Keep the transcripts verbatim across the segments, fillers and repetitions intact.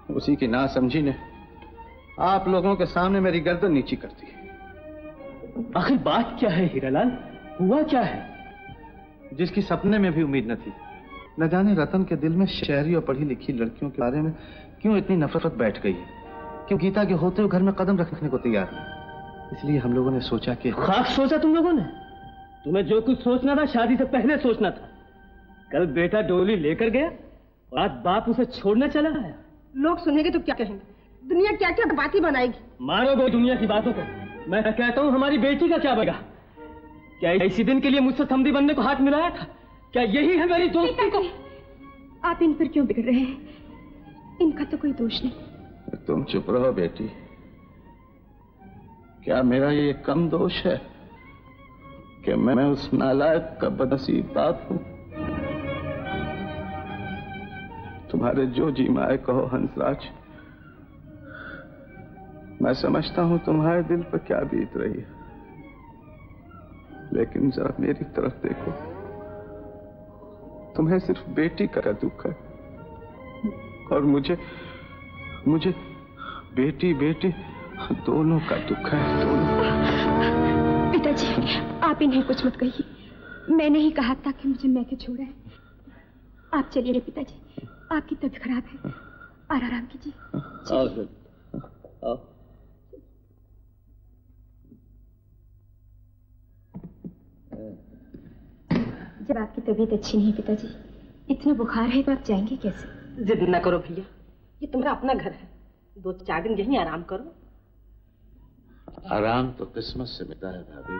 उसी की नासमझी ने आप लोगों के सामने मेरी गर्दन नीची कर दी। आखिर बात क्या है हीरालाल, हुआ क्या है? जिसकी सपने में भी उम्मीद न थी, न जाने रतन के दिल में शहरी और पढ़ी लिखी लड़कियों के बारे में क्यों इतनी नफरत बैठ गई है। क्यों गीता के होते हुए घर में कदम रखने को तैयार नहीं। इसलिए हम लोगों ने सोचा कि खाक सोचा तुम लोगों ने? तुम्हें जो कुछ सोचना था शादी से पहले सोचना था। कल बेटा डोली लेकर गया और आज बाप उसे छोड़ने चला आया। लोग सुनेंगे तो क्या कहेंगे? दुनिया क्या क्या बातें बनाएगी। मारो गो दुनिया की बातों को। मैं कहता हूँ हमारी बेटी का क्या बनेगा? क्या इसी दिन के लिए मुझसे समधी बनने को हाथ मिलाया था? क्या यही है मेरी दोस्ती को? आप इन पर क्यों बिगड़ रहे हैं? इनका तो कोई दोष नहीं। तुम चुप रहो बेटी। क्या मेरा ये कम दोष है कि मैं उस नालायक का बदनसीब बाप हूं? तुम्हारे जो जी माए कहो हंसराज। मैं समझता हूं तुम्हारे दिल पर क्या बीत रही है, लेकिन जरा मेरी तरफ देखो। तुम्हें सिर्फ बेटी का दुख है और मुझे मुझे बेटी बेटी दोनों का दुख है, दोनों। पिताजी, आप इन्हें कुछ मत कहिए। मैंने ही कहा था कि मुझे मैके छोड़ा है। आप चलिए रे पिताजी, आपकी तबीयत खराब है, और आराम कीजिए। आओ, आओ। जब आपकी तबीयत अच्छी नहीं पिताजी, इतना बुखार है तो आप जाएंगे कैसे? जिद न करो भैया, ये तुम्हारा अपना घर है। दो चार दिन यहीं आराम करो। आराम तो किस्मत से मिलता है भाभी।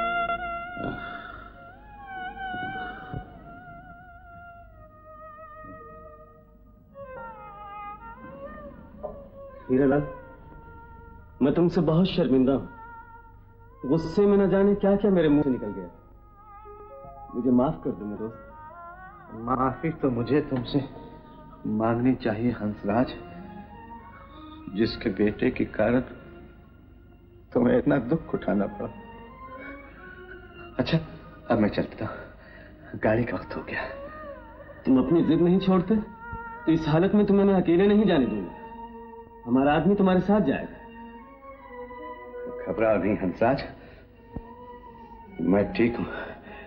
हीरालाल, मैं तुमसे बहुत शर्मिंदा हूं। गुस्से में न जाने क्या क्या मेरे मुंह से निकल गया। मुझे माफ कर दो मेरे दोस्त। माफी तो मुझे तुमसे मांगनी चाहिए हंसराज, जिसके बेटे के कारण तुम्हें इतना दुख उठाना पड़ा। अच्छा, अब मैं चलता हूं, गाड़ी का वक्त हो गया। तुम अपनी जिद नहीं छोड़ते तो इस हालत में तुम्हें मैं अकेले नहीं जाने दूंगा। हमारा आदमी तुम्हारे साथ जाएगा। घबराओ नहीं हंसराज, मैं ठीक हूं,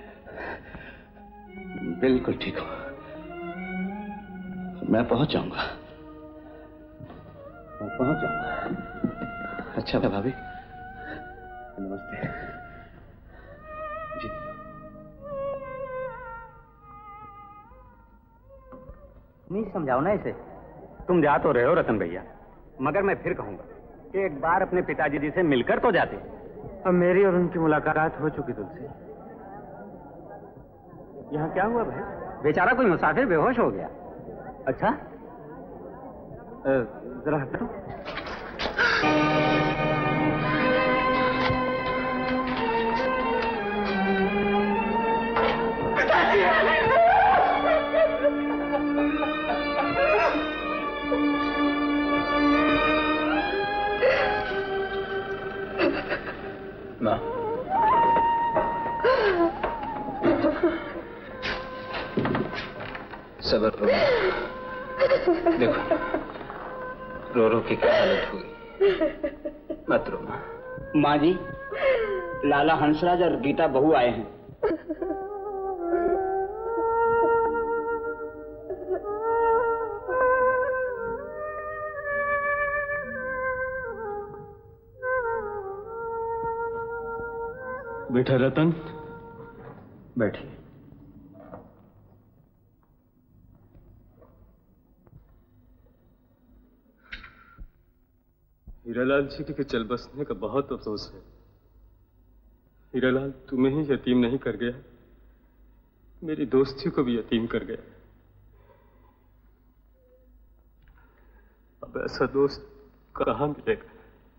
बिल्कुल ठीक हूं। मैं पहुंच जाऊंगा, मैं पहुंच जाऊंगा। अच्छा भाभी, नमस्ते जी। नहीं समझाओ ना इसे। तुम जा तो रहे हो रतन भैया, मगर मैं फिर कहूंगा कि एक बार अपने पिताजी जी से मिलकर तो जाते। अब मेरी और उनकी मुलाकात हो चुकी तुलसी। यहाँ क्या हुआ भाई? बेचारा कोई मुसाफिर बेहोश हो गया। अच्छा, जरा हटो। ना सबर करो, देखो रो रो की क्या हालत हुई। मत रो माँ। माँ जी, लाला हंसराज और गीता बहू आए हैं। बेटा रतन, बैठिए। हीरालाल जी के चल बसने का बहुत अफसोस है। हीरालाल तुम्हें ही यतीम नहीं कर गया, मेरी दोस्ती को भी यतीम कर गया। अब ऐसा दोस्त कहाँ मिलेगा?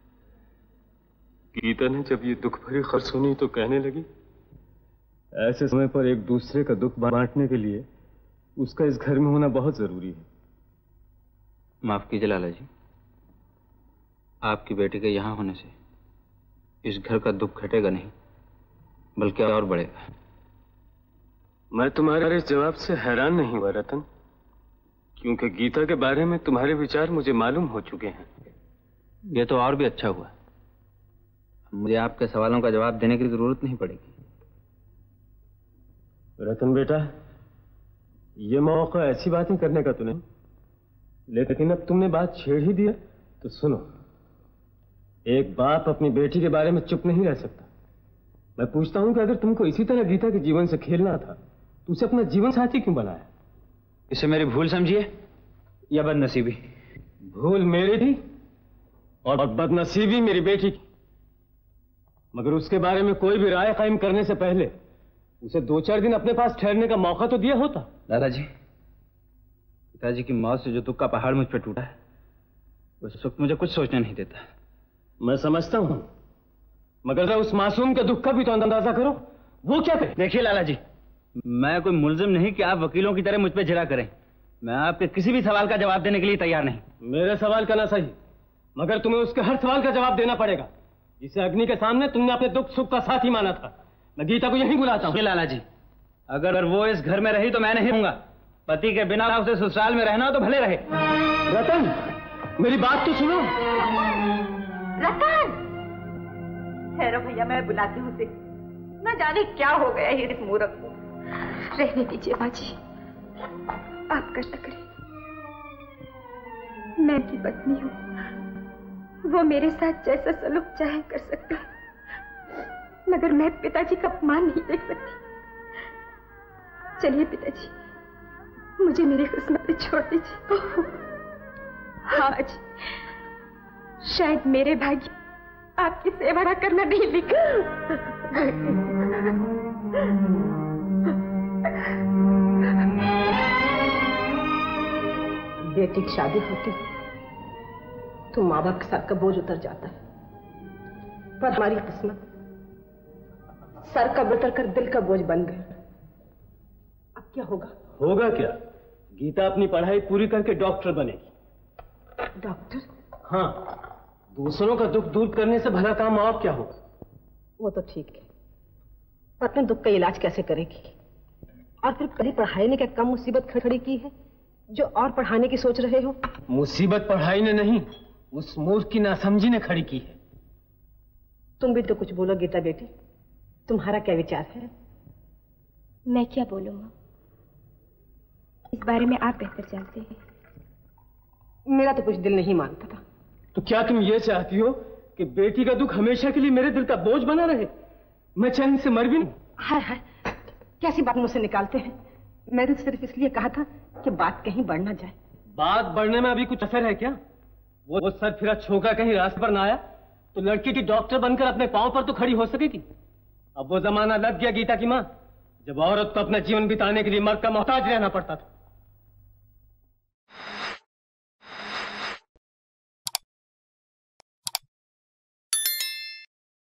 गीता ने जब ये दुख भरी खबर सुनी तो कहने लगी, ऐसे समय पर एक दूसरे का दुख बांटने के लिए उसका इस घर में होना बहुत जरूरी है। माफ कीजिए लाला जी, आपकी बेटी के यहाँ होने से इस घर का दुख घटेगा नहीं, बल्कि और बढ़ेगा। मैं तुम्हारे इस जवाब से हैरान नहीं हुआ रतन। क्योंकि गीता के बारे में तुम्हारे विचार मुझे मालूम हो चुके हैं। ये तो और भी अच्छा हुआ। मुझे आपके सवालों का जवाब देने की जरूरत नहीं पड़ेगी। रतन बेटा, ये मौका ऐसी बातें करने का तो नहीं, लेकिन अब तुमने बात छेड़ ही दिया तो सुनो। एक बाप अपनी बेटी के बारे में चुप नहीं रह सकता। मैं पूछता हूं कि अगर तुमको इसी तरह गीता के जीवन से खेलना था तो उसे अपना जीवन साथी क्यों बनाया? इसे मेरी भूल समझिए या बदनसीबी? भूल मेरी थी और बदनसीबी मेरी बेटी की, मगर उसके बारे में कोई भी राय कायम करने से पहले उसे दो चार दिन अपने पास ठहरने का मौका तो दिया होता। दादाजी, पिताजी की मौत से जो दुख का पहाड़ मुझ पर टूटा है, उस वक्त मुझे कुछ सोचने नहीं देता। मैं समझता हूं, मगर उस मासूम के दुख का भी तो अंदाजा करो। वो क्या करे? देखिए लाला जी, मैं कोई मुल्जिम नहीं कि आप वकीलों की तरह मुझ पर जिरा करें। मैं आपके किसी भी सवाल का जवाब देने के लिए तैयार नहीं। मेरे सवाल का ना सही, मगर तुम्हें उसके हर सवाल का जवाब देना पड़ेगा जिसे अग्नि के सामने तुमने अपने दुख सुख का साथी माना था। मैं गीता को यहीं बुलाता हूँ। लाला जी, अगर वो इस घर में रही तो मैं नहीं रहूंगा। पति के बिना उसे ससुराल में रहना तो भले रहे। रतन, मेरी बात तो सुनो। रतन, ठहरो भैया, मैं बुलाती हूँ उसे। न जाने क्या हो गया है इस मूर्ख को। रहने दीजिए बाजी, आप कर सकते। मैं उनकी पत्नी हूँ, वो मेरे साथ जैसा सलूक चाहे कर सकते हैं, मगर मैं पिताजी का अपमान नहीं देख सकती। चलिए पिताजी, मुझे मेरी किस्मत पे छोड़ दीजिए। हाँ जी, शायद मेरे भाग्य आपकी सेवा करना नहीं लिखा। बेटी की शादी होती तो माँ बाप के साथ का बोझ उतर जाता है, पर हमारी किस्मत सर का उतर कर दिल का बोझ बन गया। अब क्या होगा? होगा क्या? गीता अपनी पढ़ाई पूरी करके डॉक्टर बनेगी। डॉक्टर? हाँ, दूसरों का दुख दूर करने से भला काम और क्या होगा? वो तो ठीक है, पर अपने दुख का इलाज कैसे करेगी? और फिर कभी पढ़ाई ने क्या कम मुसीबत खड़ी की है जो और पढ़ाने की सोच रहे हो? मुसीबत पढ़ाई ने नहीं, उस मूर्ख की नासमझी ने खड़ी की है। तुम भी तो कुछ बोलो गीता बेटी, तुम्हारा क्या विचार है? मैं क्या बोलूं मां, इस बारे में आप बेहतर जानते हैं। मेरा तो कुछ दिल नहीं मानता था। तो क्या तुम ये चाहती हो कि बेटी का दुख हमेशा के लिए मेरे दिल का बोझ बना रहे? मैं चैन से मर भी नहीं। हाय हाय, कैसी बात मुझसे निकालते हैं? मैंने सिर्फ इसलिए कहा था कि बात कहीं बढ़ ना जाए। बात बढ़ने में अभी कुछ असर है क्या? वो, वो सर फिरा छोका कहीं रास्ते पर ना आया तो लड़की की डॉक्टर बनकर अपने पांव पर तो खड़ी हो सकेगी। अब वो जमाना लग गया गीता की माँ, जब औरत को अपना जीवन बिताने के लिए मर्द का मोहताज रहना पड़ता था।